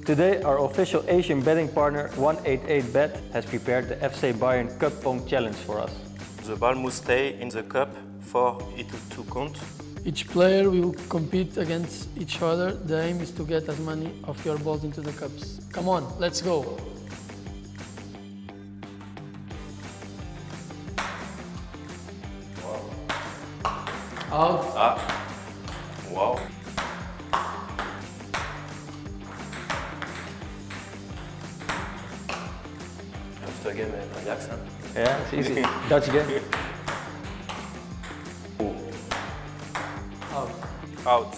Today, our official Asian betting partner 188bet has prepared the FC Bayern Cup Pong Challenge for us. The ball must stay in the cup for it to count. Each player will compete against each other. The aim is to get as many of your balls into the cups. Come on, let's go. Out. Ah. Wow. After game, Ajax, huh? Yeah, it's easy. Dutch game. Out. Out.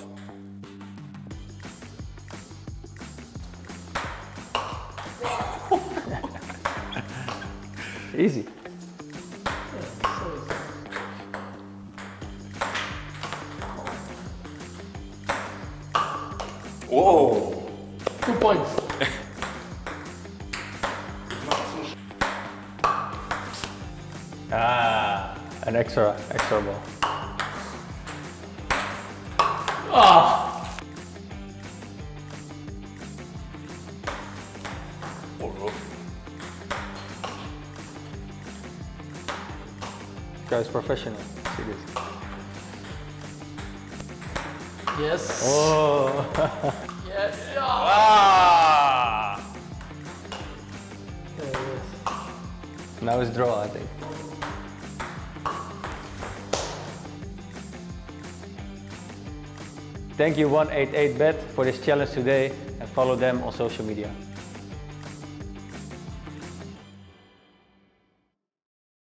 Easy. Whoa! 2 points. An extra ball. Ah! Oh, Guy's professional. See this. Yes. Oh! Yes. ah! Okay, yes. Now it's draw, I think. Thank you 188bet for this challenge today and follow them on social media.